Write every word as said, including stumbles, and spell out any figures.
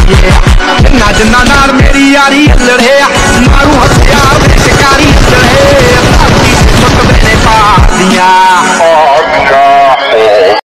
जिन्ना जिन्ना नाल मेरी यारी लड़े मारू हथियार में शिकारी लड़े धरती से सुट मैंने पा दिया।